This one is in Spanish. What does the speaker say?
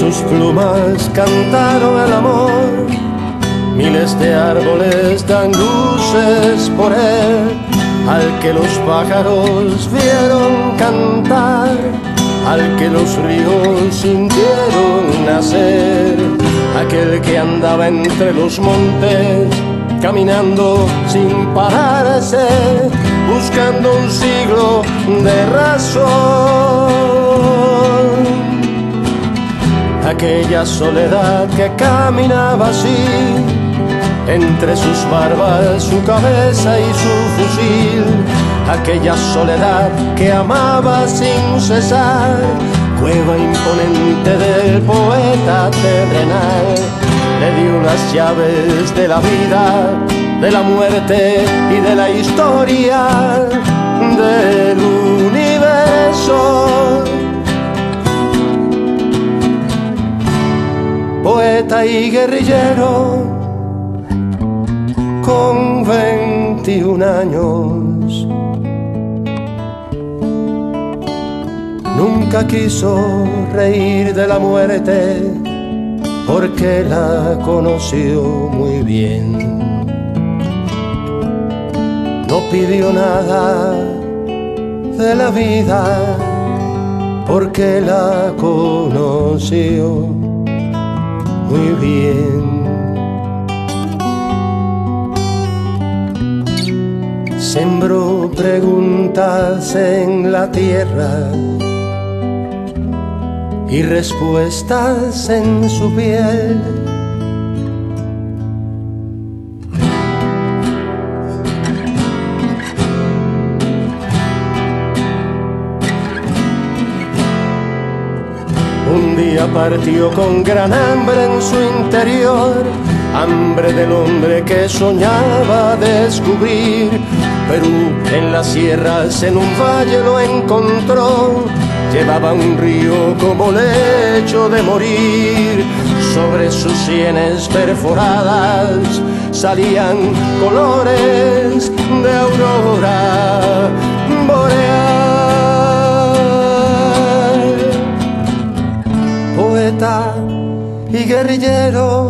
sus plumas cantaron el amor, miles de árboles dan luces por él, al que los pájaros vieron cantar, al que los ríos sintieron nacer, aquel que andaba entre los montes, caminando sin pararse, buscando un siglo de razón. Aquella soledad que caminaba así, entre sus barbas, su cabeza y su fusil. Aquella soledad que amaba sin cesar, cueva imponente del poeta terrenal. Le dio las llaves de la vida, de la muerte y de la historia del universo. Poeta y guerrillero con 21 años, nunca quiso reír de la muerte porque la conoció muy bien. No pidió nada de la vida porque la conoció muy bien. Sembró preguntas en la tierra y respuestas en su piel. Un día partió con gran hambre en su interior, hambre del hombre que soñaba descubrir Perú. En las sierras, en un valle lo encontró, llevaba un río como lecho de morir. Sobre sus sienes perforadas salían colores de aurora boreal. Poeta y guerrillero